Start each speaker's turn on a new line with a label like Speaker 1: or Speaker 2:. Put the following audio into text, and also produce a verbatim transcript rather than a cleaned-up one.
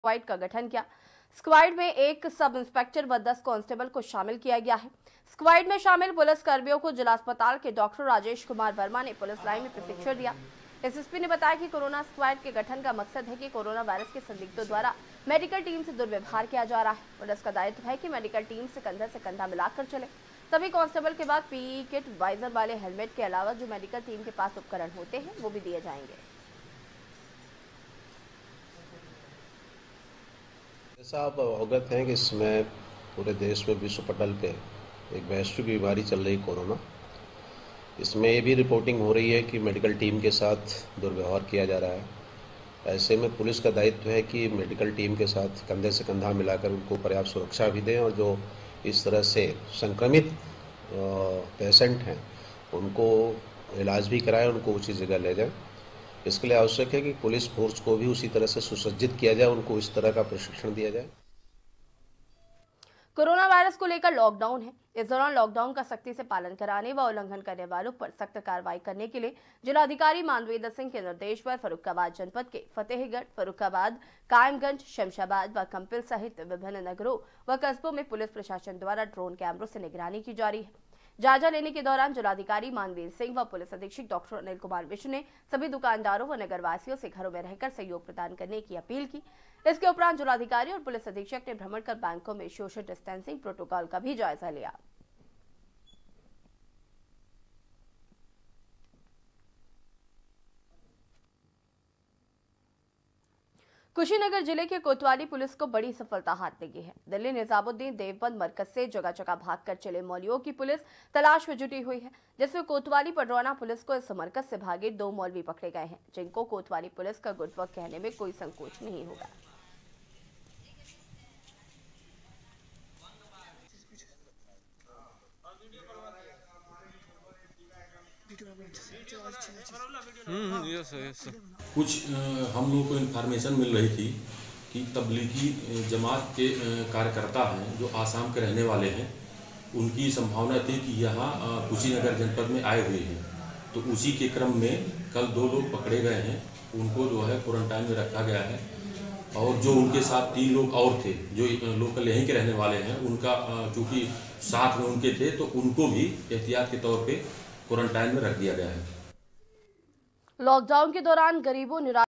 Speaker 1: Squad का गठन किया। स्क्वाड में एक सब इंस्पेक्टर व दस कांस्टेबल को शामिल किया गया है। स्क्वाड में शामिल पुलिस कर्मियों को जिला अस्पताल के डॉक्टर राजेश कुमार वर्मा ने पुलिस लाइन में प्रशिक्षण दिया। एसएसपी ने बताया कि कोरोना स्क्वाड के गठन का मकसद है कि कोरोना वायरस के संदिग्धों द्वारा मेडिकल टीम से दुर्व्यवहार किया जा रहा है। पुलिस का दायित्व है कि मेडिकल टीम से कंधे से कंधा मिलाकर चले। सभी कांस्टेबल के बाद पीई किट, वाइजर वाले हेलमेट के अलावा जो मेडिकल टीम के पास उपकरण होते हैं वो भी दिए जाएंगे।
Speaker 2: जैसा आप अवगत हैं कि इसमें पूरे देश में विश्व पटल पे एक वैश्विक बीमारी चल रही कोरोना। इसमें ये भी रिपोर्टिंग हो रही है कि मेडिकल टीम के साथ दुर्व्यवहार किया जा रहा है। ऐसे में पुलिस का दायित्व है कि मेडिकल टीम के साथ कंधे से कंधा मिलाकर उनको पर्याप्त सुरक्षा भी दें और जो इस तरह से संक्रमित पेशेंट हैं उनको इलाज भी कराएं, उनको उचित जगह ले जाएं। इसके लिए आवश्यक है कि पुलिस फोर्स को भी उसी तरह से सुसज्जित किया जाए, उनको इस तरह का प्रशिक्षण दिया जाए।
Speaker 1: कोरोना वायरस को लेकर लॉकडाउन है। इस दौरान लॉकडाउन का सख्ती से पालन कराने व उल्लंघन करने वालों पर सख्त कार्रवाई करने के लिए जिलाधिकारी मानवेंद्र सिंह के निर्देश पर फर्रुखाबाद जनपद के फतेहगढ़, फर्रुखाबाद, कायमगंज, शमशाबाद व कंपिल सहित विभिन्न नगरों व कस्बों में पुलिस प्रशासन द्वारा ड्रोन कैमरों से निगरानी की जा रही है। जायजा लेने के दौरान जिलाधिकारी मानवेंद्र सिंह व पुलिस अधीक्षक डॉक्टर अनिल कुमार मिश्र ने सभी दुकानदारों व नगरवासियों से घरों में रहकर सहयोग प्रदान करने की अपील की। इसके उपरांत जिलाधिकारी और पुलिस अधीक्षक ने भ्रमण कर बैंकों में सोशल डिस्टेंसिंग प्रोटोकॉल का भी जायजा लिया। कुशीनगर जिले के कोतवाली पुलिस को बड़ी सफलता हाथ लगी है। दिल्ली निजामुद्दीन देवबंद मरकज से जगह जगह भागकर चले मौलवियों की पुलिस तलाश में जुटी हुई है, जिसमें कोतवाली पडरौना पुलिस को इस मरकज से भागे दो मौलवी पकड़े गए हैं, जिनको कोतवाली पुलिस का गुड वर्क कहने में कोई संकोच नहीं होगा।
Speaker 3: कुछ हम लोगों को इन्फॉर्मेशन मिल रही थी कि तबलीगी जमात के कार्यकर्ता हैं जो आसाम के रहने वाले हैं, उनकी संभावना थी कि यहाँ कुशीनगर जनपद में आए हुए हैं। तो उसी के क्रम में कल दो लोग पकड़े गए हैं, उनको जो है क्वारंटाइन में रखा गया है। और जो उनके साथ तीन लोग और थे जो लोकल यहीं के रहने वाले हैं, उनका चूँकि साथ में उनके थे तो उनको भी एहतियात के तौर पे क्वारंटाइन में रख दिया गया है।
Speaker 1: लॉकडाउन के दौरान गरीबों